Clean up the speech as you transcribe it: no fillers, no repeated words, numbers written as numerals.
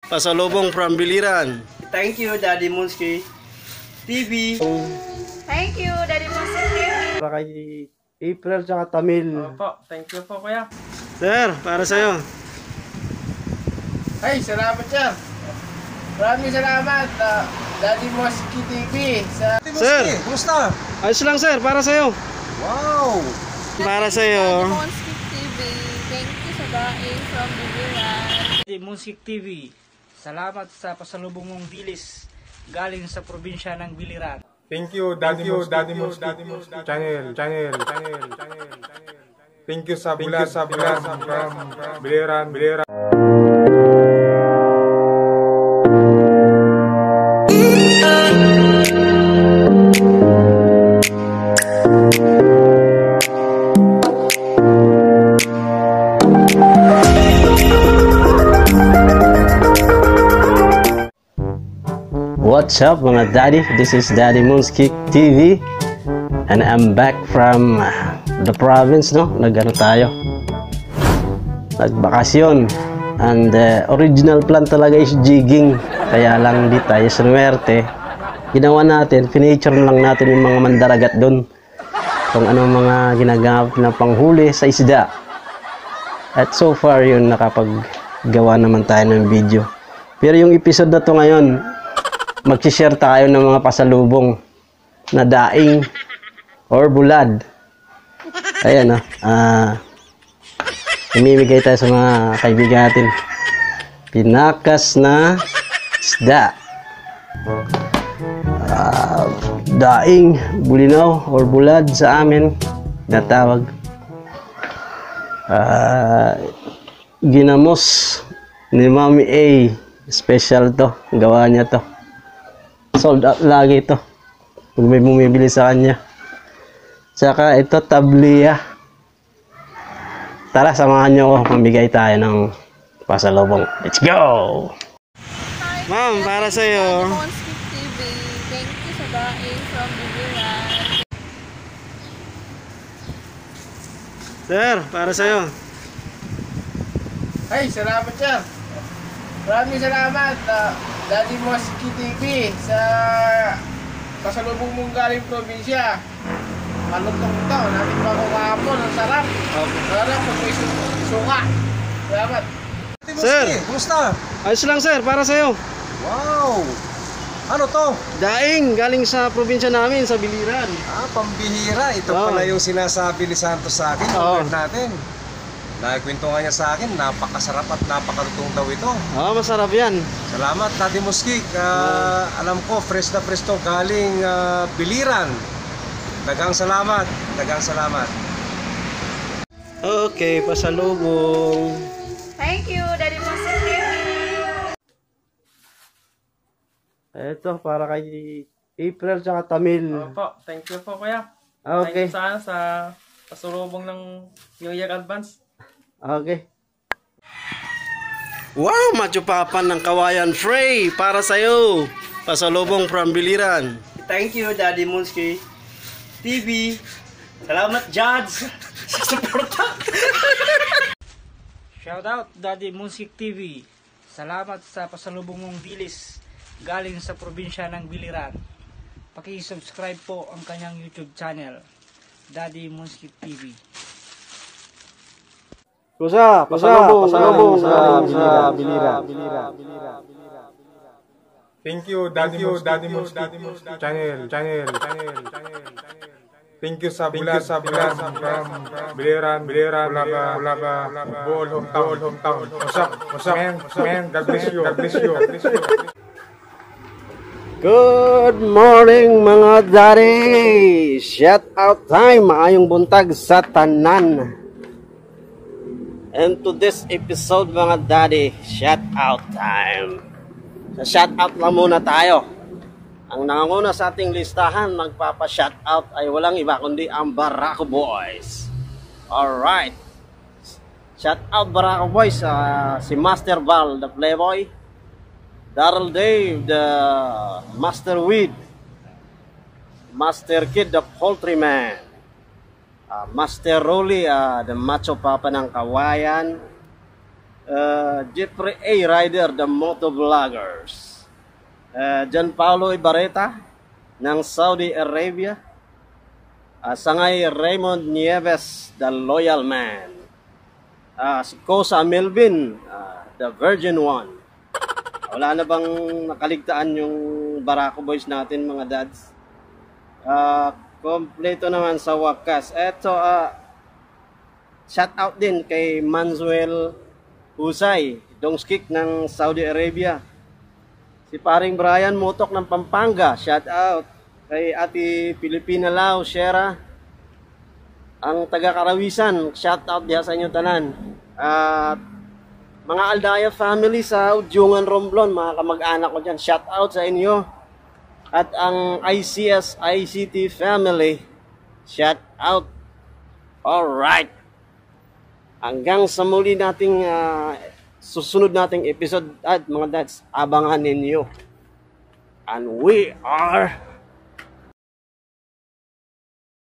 Pasalubong from Biliran. Thank you, Daddy Monski TV. Thank you, Daddy Monski TV. Para kay April tsaka Tamil. Opo, thank you po kuya. Sir, para sa'yo. Ay, salamat sir. Maraming salamat, Daddy Monski TV. Sir, kumusta? ayos lang sir, para sa'yo. Wow! Para sa'yo. Daddy Monski TV. Thank you sa daing from Biliran. Daddy Monski TV. Salamat sa pasalubong mong dilis galing sa probinsya ng Biliran. Thank you, Daddy Monski channel. Thank you sa bulan from Biliran. What's up mga daddy? This is Daddy Monski TV and I'm back from the province, no? Nag-ano tayo? Nagbakasyon. And original plan talaga is jigging. Kaya lang di tayo sumwerte. Ginawa natin, finiture lang natin yung mga mandaragat doon. Kung anong mga ginagamit na panghuli sa isda. At so far yun, nakapaggawa naman tayo ng video. Pero yung episode na to ngayon, mag-share tayo ng mga pasalubong na daing or bulad. Ayan, imimigay tayo sa mga kaibigan natin. Pinakas na isda. Daing, bulinaw or bulad sa amin natawag. Ginamos ni Mami A. Special to, gawa niya to. Sold out lagi ito pag may bumibili sa kanya. Tsaka ito tabliya. Tara, samahan nyo ako, mamigay tayo ng pasalubong. Let's go! Ma'am, para sa'yo. Daddy Monski TV. Thank you sa daing from Biliran. Sir, para sa'yo. Ay, salamat sir. Maraming salamat, Daddy Monski TV sa pasalubong mong galing probinsya. Malutong ito, namin pa ko kahapon, ang sarap. Sarap kung may suka. Salamat. Sir, kumusta? ayos lang sir, para sa'yo. Wow! Ano to? Daing, galing sa probinsya namin, sa Biliran. Pambihira. Ito Oh. pala yung sinasabi ni Santos sa akin. Oh. Natin. Nagkwentuhan niya sa akin, napakasarap at napakalutong daw ito. Masarap yan. Salamat, Daddy Monski. Alam ko, fresh na fresh to, galing Biliran. Dagang salamat. Okay, pasalubong. Thank you, Daddy Monski TV. Ito, para kay April tsaka Tamil. Opo, thank you po kuya. Okay. Thank you sa pasalubong ng New Year Advance. Okay. Wow, Machu Papan ng Kawayan Frey para sa'yo. Pasalubong from Biliran. Thank you, Daddy Monski TV. Salamat, Judge. Sa suporta. Shout out Daddy Monski TV. Salamat sa pasalubong mong dilis galing sa probinsya ng Biliran. Paki-subscribe po ang kanyang YouTube channel, Daddy Monski TV. Pasalubong sa Biliran. Thank you, Daddy Monski channel. Thank you sa bulan from Biliran, Bulaga, Bohol hometown. What's up, man? God bless you. Good morning mga daddy! Shout out time! Maayong buntag sa tanan! And to this episode mga daddy, shout out time! Sa shout out lang muna tayo. Ang nangunguna sa ating listahan, magpapa-shout out ay walang iba kundi ang Barako Boys. Alright! Shout out Barako Boys, si Master Val, the Playboy, Daryl Dave, the Master Weed, Master Kid, the Poultryman, Master Rolly, the Macho Papa ng Kawayan, Jeffrey A. Ryder, the Motovloggers, John Paulo Ibarreta ng Saudi Arabia, Sangay Raymond Nieves, the Loyal Man, si Kosa Melvin, the Virgin One. Wala na bang nakaligtaan yung Barako Boys natin, mga dads? Kompleto naman sa wakas. Eto, shout out din kay Manuel Husay, Dongskik ng Saudi Arabia. Si paring Brian Motok ng Pampanga, shout out. Kay Ate Pilipina Lau, Shera, ang taga-Karawisan, shout out diha sa inyo tanan. At mga Aldaya family sa Udyungan Romblon, mga kamag-anak ko dyan, shout out sa inyo. At ang ICS ICT family, shout out. Alright. Hanggang sa muli nating susunod nating episode at mga dads, abangan ninyo. And we are